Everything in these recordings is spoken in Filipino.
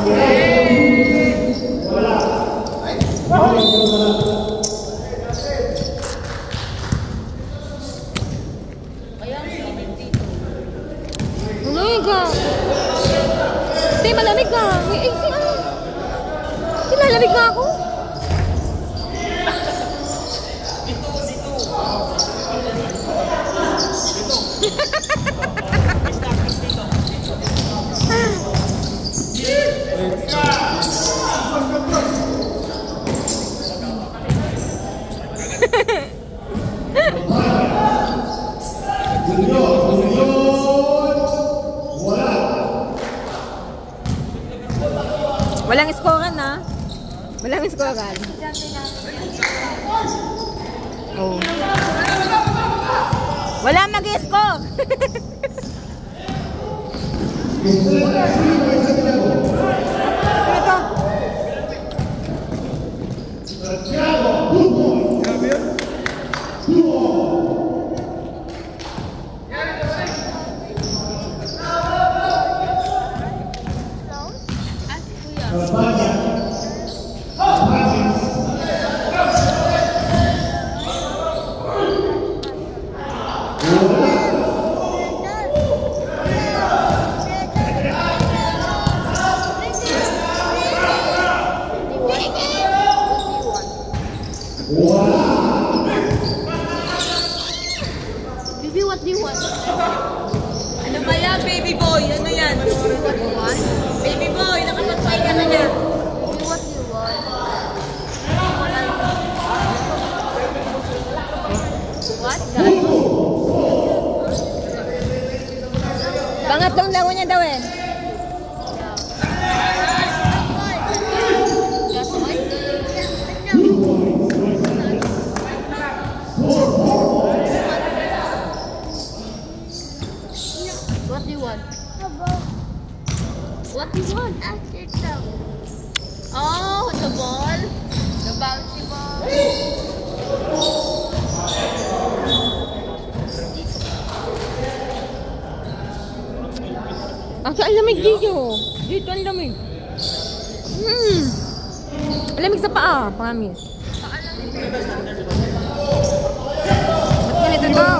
Malamig ka. Nilalamig ka ako. Walang scorean na. Walang scorean. Oh. Wala mag-score. Baby, what do you want? Ano ba yan, baby boy? Ano yan? What do you want? Baby boy, nakapag-try ka na yan. Baby, what do you want? What? Pangatlong laro niya daw eh. What do you want? What do you want? Oh, the ball? The bouncy ball? Ang lamig dito. Dito ang lamig. Ang lamig sa paa, promise. Ba't ganito to?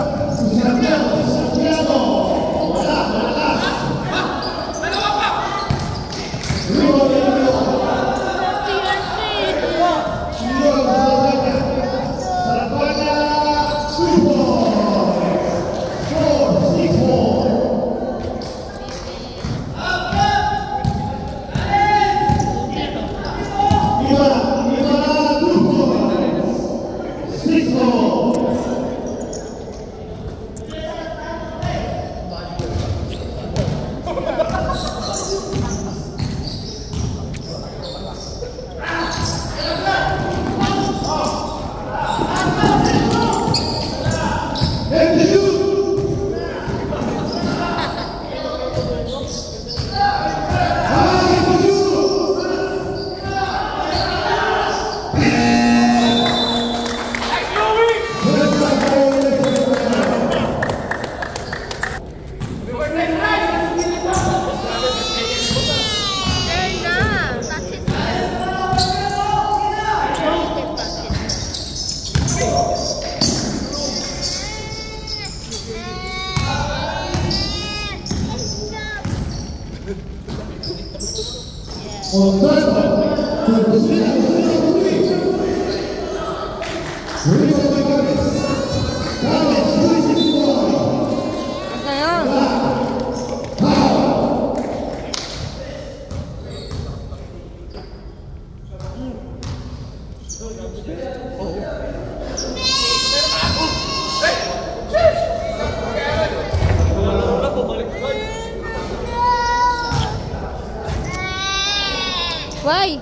Why?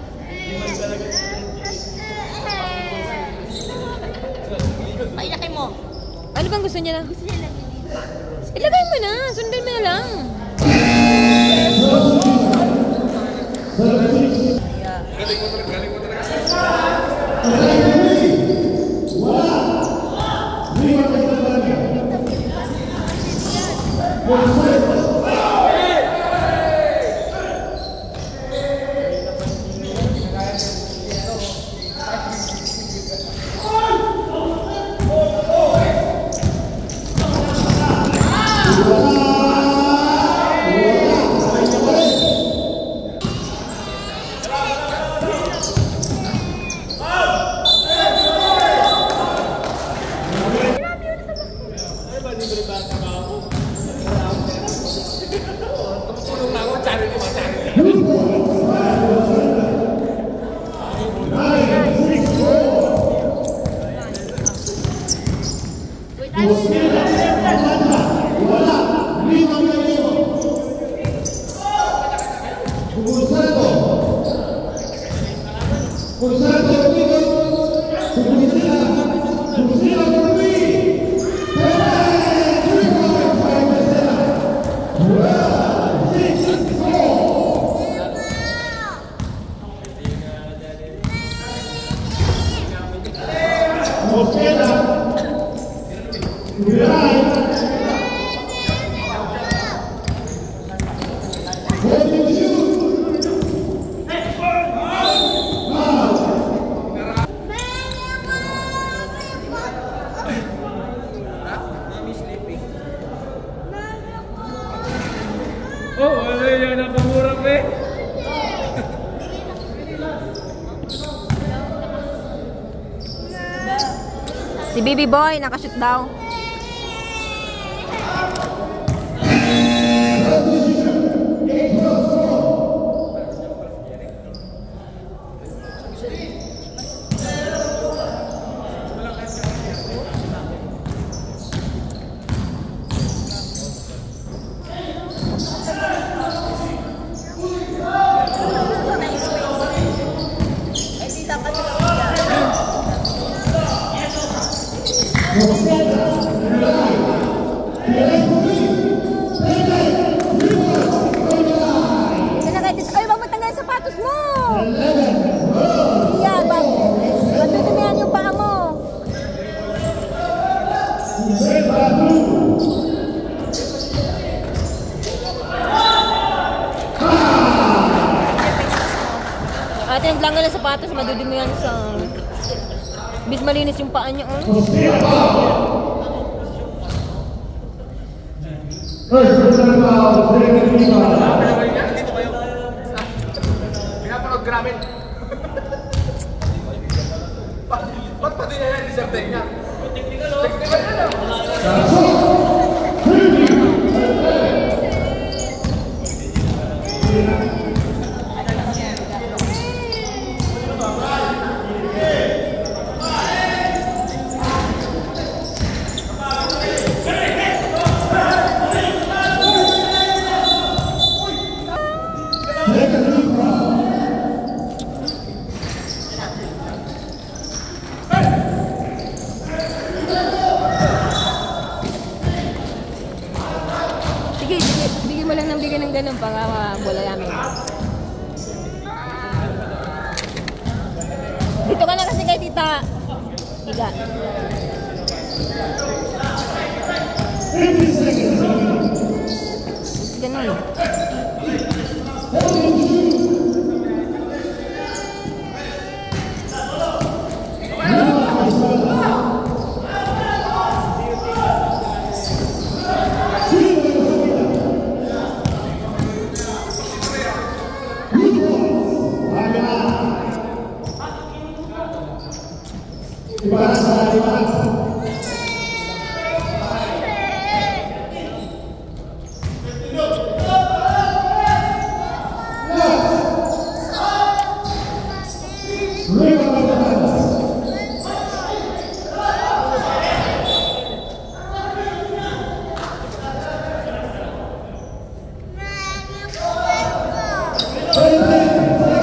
Pailaki mo. Ano bang gusto niya na? Gusto niya lagi dito. Ilagay mo na. Sundan mo na lang. Galing mo talaga. Oh, wala yan ang pamurang eh. Si Baby Boy, nakashoot daw. Ay, wag mo tanggalin sapatos mo! Iya, bang. Matutumihan yung paa mo. Ate, nagtanggal ng sapatos, madudumihan sa... Bis malinis yung paa niya, oh. Pinapanood gramin. Ba't pati na yan isang tenga? Technical o? Technical yan o. Sige, bigyan mo lang ng bigyan ng ganun para wala namin. Dito ka na kasi kay tita. Higa. Ganun. Hey,